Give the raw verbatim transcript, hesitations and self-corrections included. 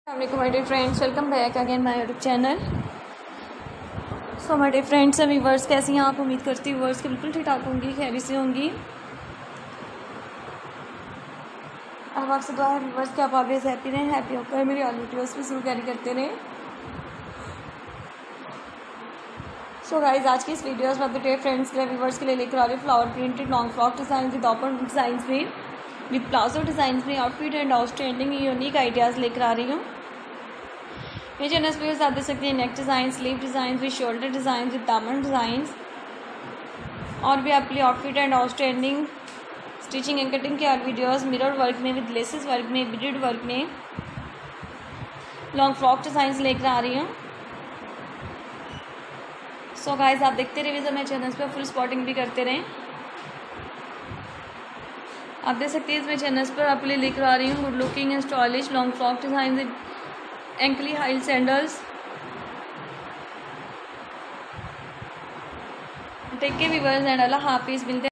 Assalamualaikum my dear friends, welcome back again my YouTube channel. So my dear friends and viewers, कैसी हैं आप? उम्मीद करती हूँ व्यूअर्स के बिल्कुल ठीक ठाक होंगी, खैरियत से होंगी। अब आपसे दुआ है व्यूअर्स कि आप ऑलवेज हैप्पी रहें, हैप्पी होकर मेरी ऑल वीडियोस भी जरूर कैरी करते रहें। सो गाइज, आज की इस वीडियोस में अपने डियर फ्रेंड्स के लिए व्यूअर्स के लिए लेकर आ रही flower printed long frock design with open design में, विद प्लाजो डिज़ाइन में outfit and outstanding unique ideas लेकर आ रही हूँ। मेरे चैनल पर आप देख सकते हैं neck design, sleeve design with shoulder design with दामन डिज़ाइन, और भी आपके लिए outfit and outstanding stitching and cutting के और वीडियोस मिरर वर्क में, विद लेसेस वर्क में, बीडेड वर्क में लॉन्ग फ्रॉक डिज़ाइन लेकर आ रही हूँ। सो so गाइज, आप देखते रहिए जब मेरे चैनल पर फुल स्पॉटिंग भी करते रहें। आप देख सकते हैं इसमें चैनल्स पर आपके लिए लेकर आ रही हूँ good looking and stylish long frock design with ankle high sandals. Take care viewers and अल्लाह हाफिज़। मिलते